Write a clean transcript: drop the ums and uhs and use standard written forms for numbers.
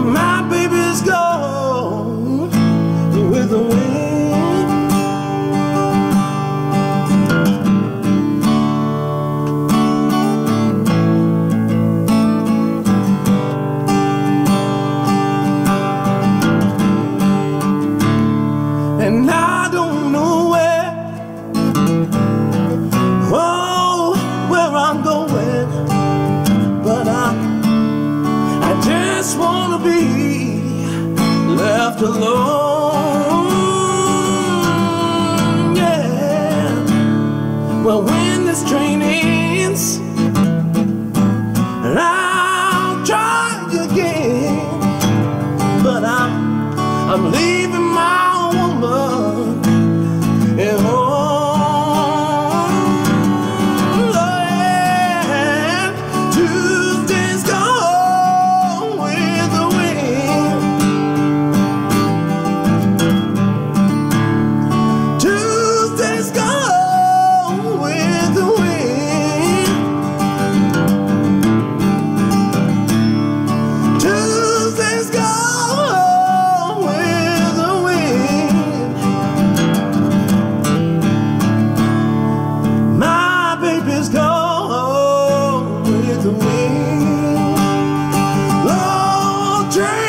My baby's gone with the wind. And I don't know where I'm going, but I just wanna be left alone, yeah. Well, when this train ends, I'll try again, but I'm leaving my woman at home. Tuesday's gone with the wind. Tuesday's gone with the wind. Tuesday's gone with the wind. My baby's gone with the wind. Oh,